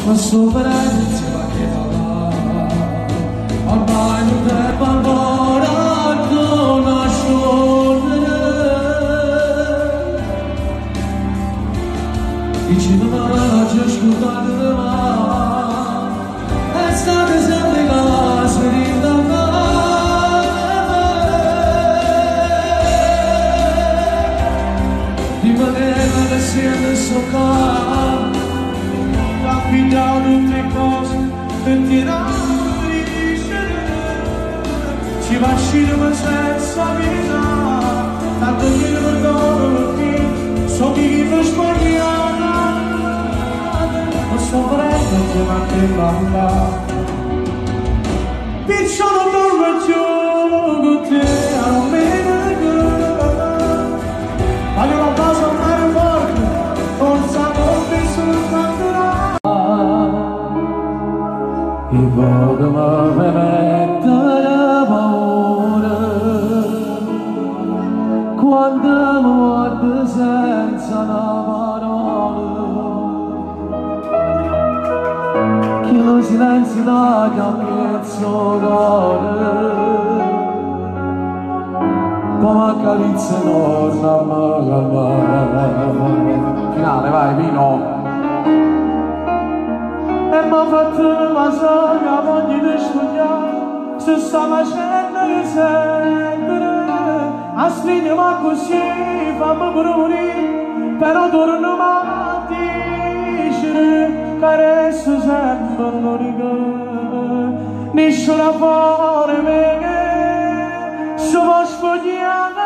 ma superare insieme a che va. Ormai non tempo ancora non nascondere. Dici non la ci ascoltare mai, è stata sempre la ferita rimanere da sempre sopra, affidare tutte cose per tirare di scendere, ci va a uscire ma senza vita, tanto che non perdono perché so chi mi sbagliata, ma sopranto c'è ma che balla, perciò non dormo più con te a me. Voglio la base a mare forte, forza non mi soltanto. E poco mi mette la paura quando mi guardi senza una parola, che lo silenzio da capiezzo cuore come accarezza torna a calmare. Finale, vai, vino. E m'ha fatto la saga, voglio di studiare, se sta facendo che sentire, a stringere ma così, fammi bruni, però torno a dicere, carezzo sempre l'unica, nessuna forma che si può sfogliare.